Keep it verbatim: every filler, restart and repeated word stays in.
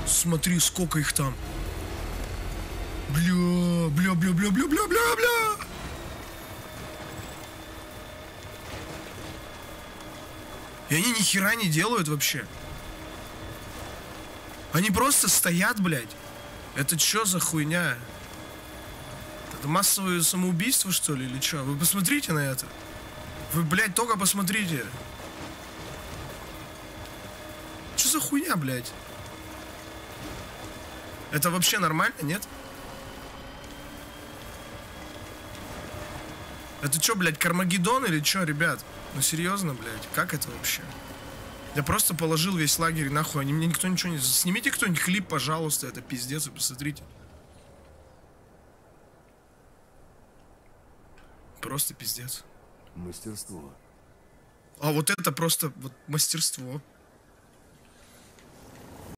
Смотри, сколько их там. Бля, бля, бля, бля, бля, бля, бля, бля. И они ни хера не делают вообще. Они просто стоят, блядь. Это что за хуйня? Это массовое самоубийство, что ли, или что? Вы посмотрите на это. Вы, блядь, только посмотрите. Что за хуйня, блядь? Это вообще нормально, нет? Это что, блядь, Кармагеддон или что, ребят? Ну серьезно, блядь, как это вообще? Я просто положил весь лагерь нахуй, они мне никто ничего не... Снимите кто-нибудь клип, пожалуйста, это пиздец, вы посмотрите. Просто пиздец. Мастерство. А вот это просто вот мастерство.